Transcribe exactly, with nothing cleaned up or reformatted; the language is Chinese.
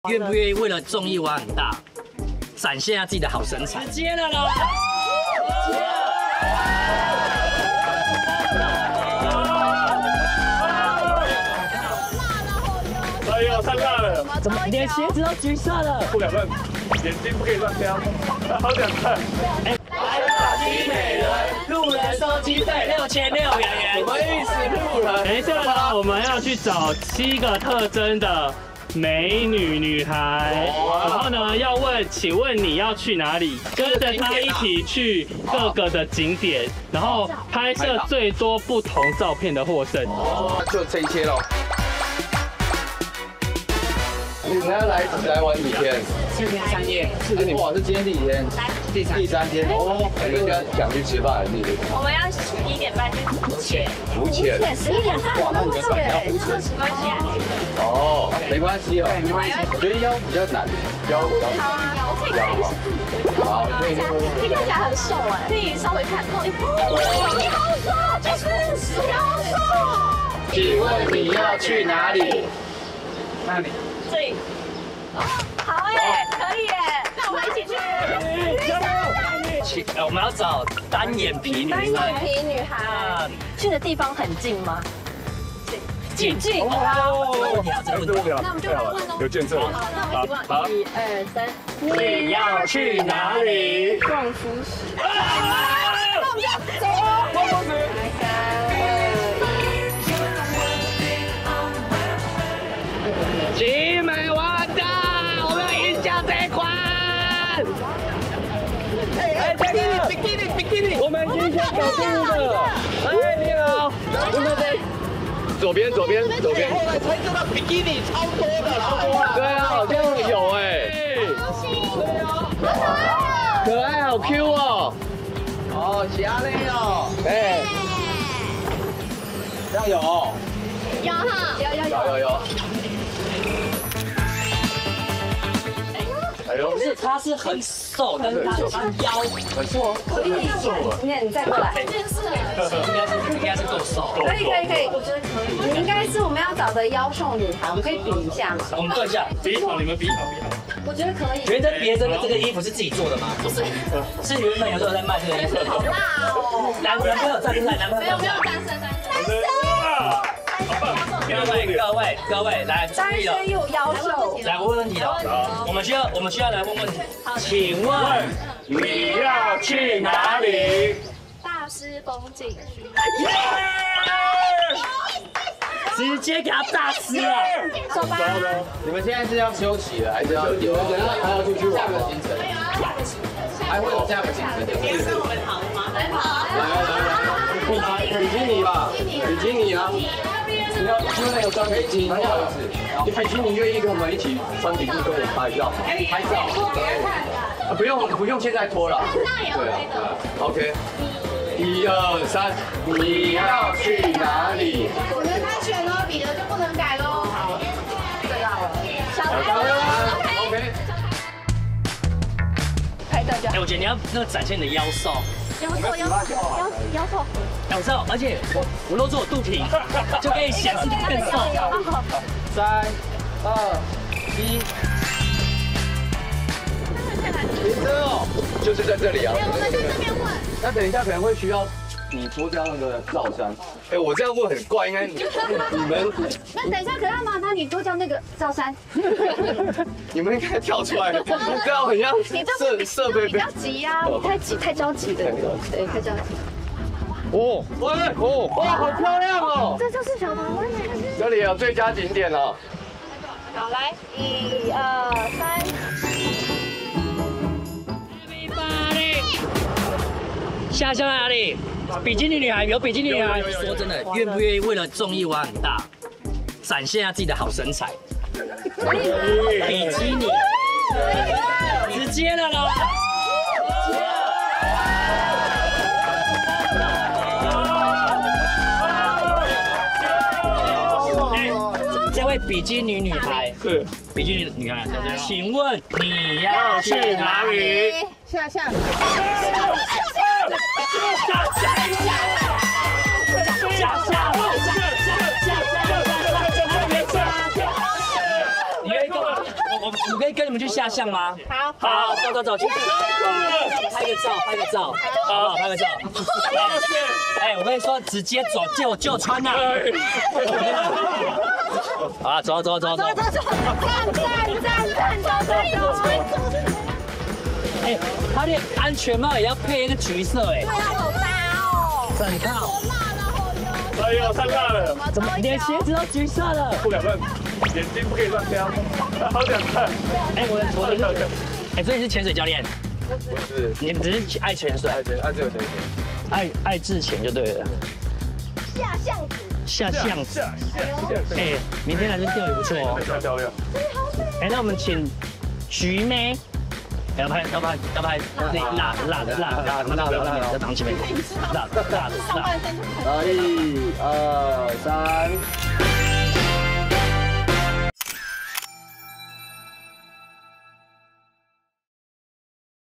愿不愿意为了综艺玩很大，展现一下自己的好身材？接了啦！ 哎呦，太辣了！ 怎么连鞋子都橘色了？ 不敢乱，眼睛不可以乱瞄，好想看。 来吧，集美人，路人收机费六千六元元。 什么意思？路人？ 等一下呢，我们要去找七个特征的美女女孩，然后呢要问，请问你要去哪里？跟着她一起去各个的景点，然后拍摄最多不同照片的获胜。 哦，就这一切喽。你们要来来玩几天？ 四天三夜。 四天，哇，是今天第几天？第三第三天。哦，你们应该想去吃饭还是？ 我们要十一点半去浮潜。 浮潜。 十一点半。 哇，那你们晚上要浮潜？ 没关系啊。 哦，没关系哦。没关系。我觉得腰比较难，腰比较好啊，我可以看一下。 好，可以。 你看起来很瘦哎，可以稍微看。哇，你好瘦，就是超瘦。 请问你要去哪里？ 那里。 这里。好耶，可以耶，那我们一起去。 去，我们要找单眼皮女孩。 单眼皮女孩。去的地方很近吗？近近。 哦，你要这个问题。 那我们就来问哦。 有见证。 好，那我们一起问。一二三。 你要去哪里？ 逛福士。 逛福士。 集美完蛋，我们要赢下这一关。哎，比基尼，比基尼，比基尼，我们赢下搞定了。哎，你好，我们在左边，左边，左边。 后来才知道比基尼超多的啦。 对啊，好像有哎。可爱，好 Q 哦。哦，虾嘞哦。哎。这样有。 有哈，有有有有有。哎呦， 不是，他是很瘦，但是他他腰很瘦，可以瘦了。 你你再过来， 应该是应该是够瘦。 可以可以可以，我觉得可以。你应该是我们要找的腰瘦女孩，我们可以比一下嘛。 我们对一下， 比好，你们比好比好。 我觉得可以。 原真别真的这个衣服是自己做的吗？不是，是原本有时候在卖这个衣服。 好辣哦！ 男男朋友站出来，男朋友没有没有单身单身。 各位各位各位，来注单意了， 身又腰瘦。 来我问问题了，我们需要我们需要来问问题，请问你要去哪里？ 大师风景区。 直接给他大吃了。 走吧。 你们现在是要休息了，还是要有人等下还要出去玩的行程？还会有下个行程？ 今天我们跑吗？来跑。 来来来，比基尼吧，比基尼啊！你要因为有穿比基尼，不好意思，你比基尼愿意跟我们一起穿比基尼跟我们拍照？拍照。啊，不用不用，现在脱了。对啊，OK。一二三，你要去哪里？ 我们开选哦，彼得就不能改喽。好，知道了。小台 OK。 拍照就好。 哎，我觉得你要那个展现你的腰瘦。 腰瘦腰瘦腰腰瘦。 哎，我知道，而且我我露出我肚皮，就可以显示更瘦。 三、二、一。停车哦，就是在这里啊。 我们在这边问。 那等一下可能会需要你脱掉那个罩衫。哎，我这样问很怪，应该你你们。 那等一下可要麻烦你脱掉那个罩衫。 你们应该跳出来，这样很像设设备。 比较急呀，你太急太着急了。对，太着急。 哦，喂，哦，哇，好漂亮哦！ 这就是小黄湾。 这里有最佳景点了。 好，来，一二三。 下下哪里？比基尼女孩有比基尼女孩。说真的，愿不愿意为了综艺玩很大，展现一下自己的好身材？比基尼，直接了啦！这位比基尼女孩，是比基尼女孩，请问你要去哪里？ 下下。 你愿意跟我？我我我可以跟你们去下象吗？ 好， 好，走走走，去。拍个照，拍个照，好不好？拍个照。哎，我跟你说，直接走，借我就穿呐。好了，走走走走。 站站站站站站站。 哎，他连安全帽也要配一个橘色，哎。 对啊，好大哦。 整套。 哎呦，太辣了！ 怎么连鞋子都橘色了？ 不敢乱，眼睛不可以乱挑，好想看。 哎，我我的，哎，所以你是潜水教练？ 不是， 你只是爱潜水， 爱潜爱自由潜水， 爱爱自潜就对了。 下象子。 下象子。哎，明天来这钓鱼不错哦。 太漂亮。 哎，那我们请橘妹。要拍要拍要拍，那辣的辣的辣的辣的辣的辣的，在挡前面，辣的辣的辣的。 一、二、三。